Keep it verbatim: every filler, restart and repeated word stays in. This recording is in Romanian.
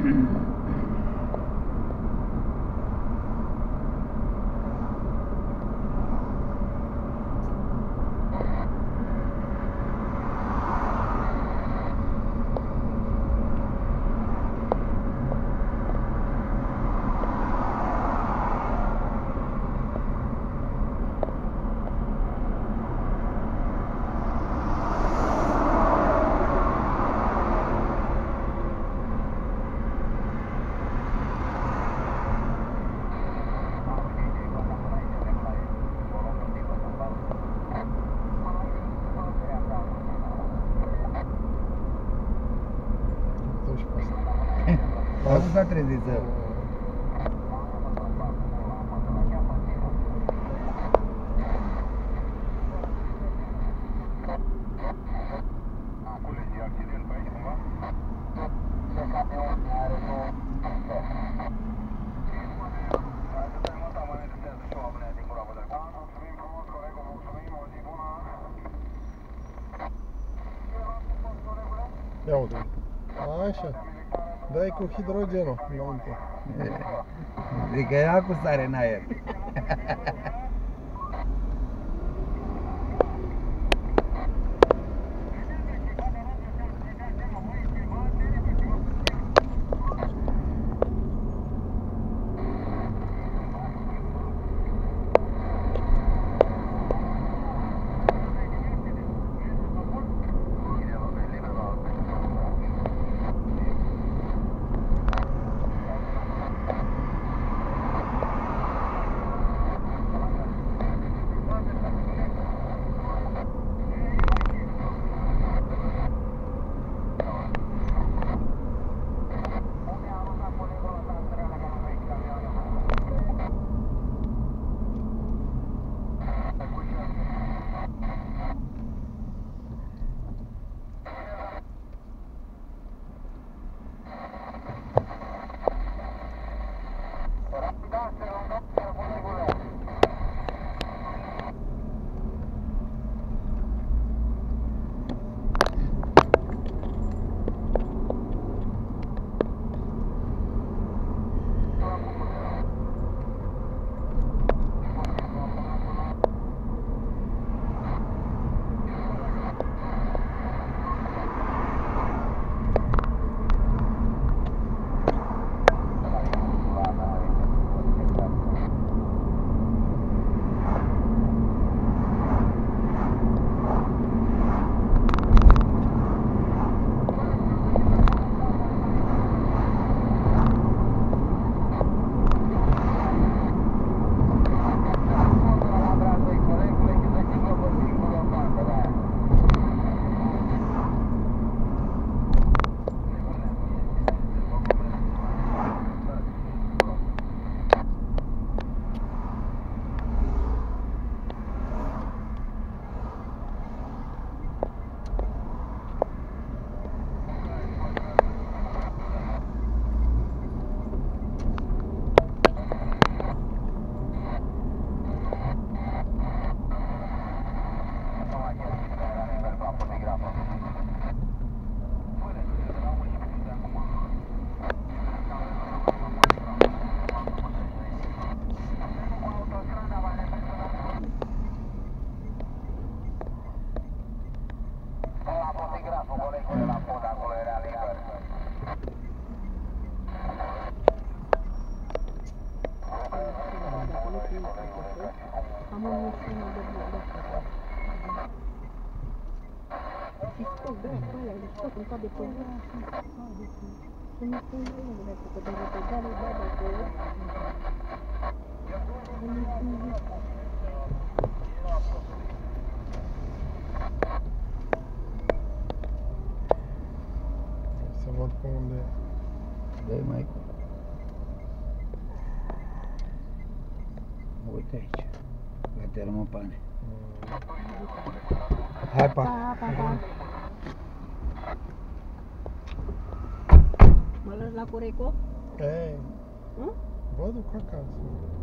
Acum s-a trezit să... Ia uite. Așa. Dai cu hidrogenul înăuntru. Adică era cu sare în aer. Am o misiune de blocare. Și scot, da, cu alea, le scot în cap de pădure. Și nu spun eu, nu vreau să te dă pedale, da, dacă eu. Să văd pe unde e. Dă-i mai... Uite aici, la termopane. Hai, pa! Pa, pa, pa. Mă lași la Coreco? Ei, Nu? vă duc acasă.